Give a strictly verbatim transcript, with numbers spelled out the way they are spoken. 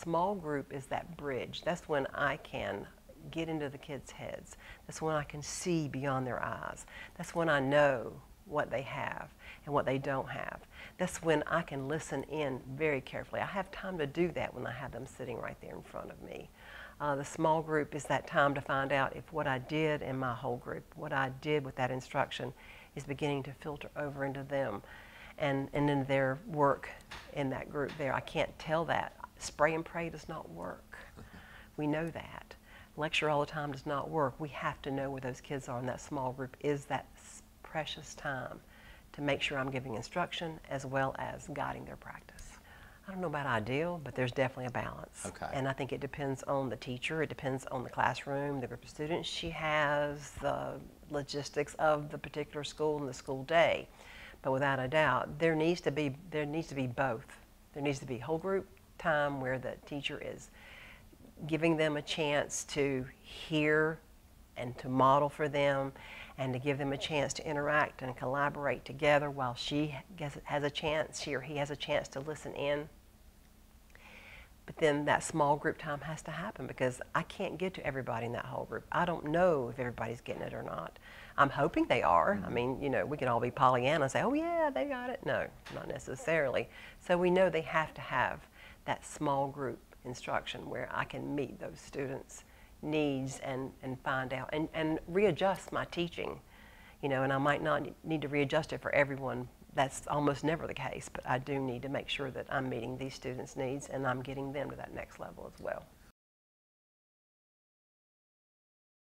small group is that bridge. That's when I can get into the kids' heads. That's when I can see beyond their eyes. That's when I know what they have and what they don't have. That's when I can listen in very carefully. I have time to do that when I have them sitting right there in front of me. Uh, the small group is that time to find out if what I did in my whole group, what I did with that instruction, is beginning to filter over into them and, and into their work in that group there. I can't tell that. Spray and pray does not work. We know that. Lecture all the time does not work. We have to know where those kids are, and that small group is that precious time to make sure I'm giving instruction as well as guiding their practice. I don't know about ideal, but there's definitely a balance. Okay. And I think it depends on the teacher, it depends on the classroom, the group of students she has, the logistics of the particular school and the school day. But without a doubt, there needs to be, there needs to be both. There needs to be whole group time where the teacher is giving them a chance to hear and to model for them, and to give them a chance to interact and collaborate together while she has a chance, she or he has a chance to listen in. But then that small group time has to happen because I can't get to everybody in that whole group. I don't know if everybody's getting it or not. I'm hoping they are. Mm-hmm. I mean, you know, we can all be Pollyanna and say, oh yeah, they got it. No, not necessarily. So we know they have to have that small group instruction where I can meet those students' needs and, and find out and, and readjust my teaching, you know, and I might not need to readjust it for everyone. That's almost never the case, but I do need to make sure that I'm meeting these students' needs and I'm getting them to that next level as well.